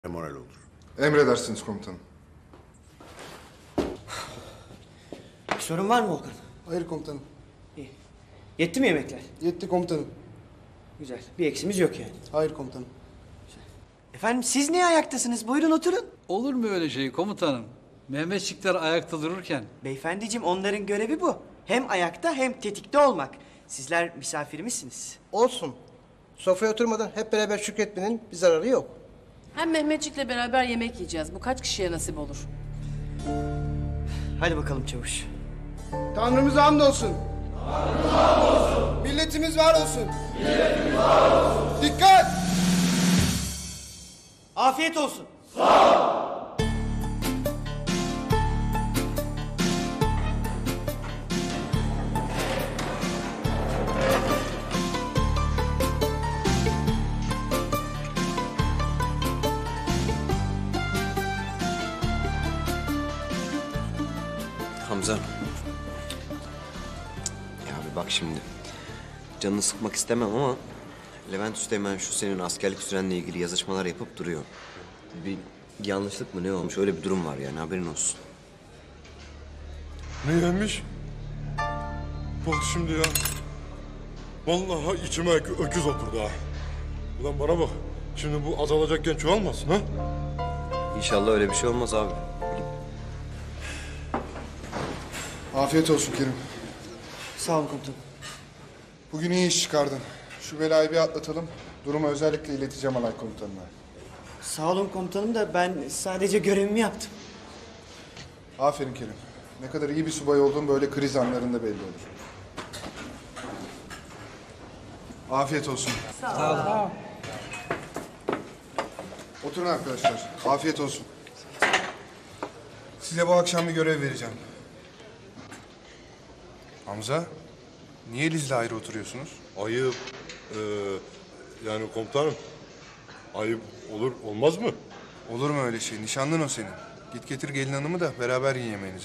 moral olur. Emredersiniz komutanım. Bir sorun var mı Volkan? Hayır komutanım. İyi. Yetti mi yemekler? Yetti komutanım. Güzel. Bir eksimiz yok yani. Hayır komutanım. Efendim siz niye ayaktasınız? Buyurun oturun. Olur mu öyle şey komutanım? Mehmetçikler ayakta dururken. Beyefendiciğim onların görevi bu. Hem ayakta hem tetikte olmak. Sizler misafirimizsiniz. Olsun. Sofraya oturmadan hep beraber şükretmenin bir zararı yok. Hem Mehmetçik'le beraber yemek yiyeceğiz. Bu kaç kişiye nasip olur? Hadi bakalım çavuş. Tanrımıza hamdolsun. Tanrımıza hamdolsun. Milletimiz var olsun. Milletimiz var olsun. Dikkat! Afiyet olsun. Hamza. Ya bir bak şimdi. Canını sıkmak istemem ama Levent Üsteğmen şu senin askerlik sürenle ilgili yazışmalar yapıp duruyor. Bir yanlışlık mı ne olmuş öyle bir durum var yani haberin olsun. Ne yemiş? Bak şimdi ya. Vallahi içime öküz oturdu ha. Ulan bana bak. Şimdi bu azalacakken çoğalmasın ha? İnşallah öyle bir şey olmaz abi. Afiyet olsun Kerim. Sağ olun komutanım. Bugün iyi iş çıkardın. Şu belayı bir atlatalım. Durumu özellikle ileteceğim alay komutanına. Sağ olun komutanım da ben sadece görevimi yaptım. Aferin Kerim. Ne kadar iyi bir subay olduğun böyle kriz anlarında belli olur. Afiyet olsun. Sağ ol. Oturun arkadaşlar. Afiyet olsun. Size bu akşam bir görev vereceğim. Hamza, niye Liz'le ayrı oturuyorsunuz? Ayıp. Yani komutanım. Ayıp olur olmaz mı? Olur mu öyle şey? Nişanlın o senin. Git getir gelin hanımı da beraber yiyin yemeğinizi.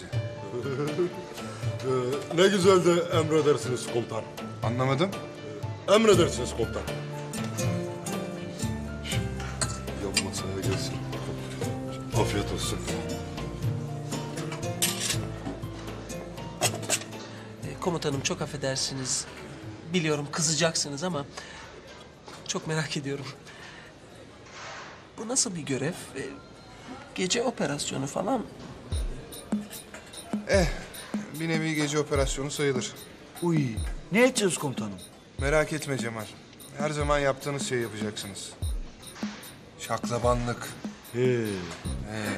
Ne güzel de emredersiniz komutan. Anlamadım. Emredersiniz komutan. Yan masaya gelsin. Afiyet olsun. Komutanım çok affedersiniz. Biliyorum kızacaksınız ama çok merak ediyorum. Bu nasıl bir görev? Gece operasyonu falan mı? Bir nevi gece operasyonu sayılır. Uy, ne edeceğiz komutanım? Merak etme Cemal. Her zaman yaptığınız şeyi yapacaksınız. Şaklabanlık. He.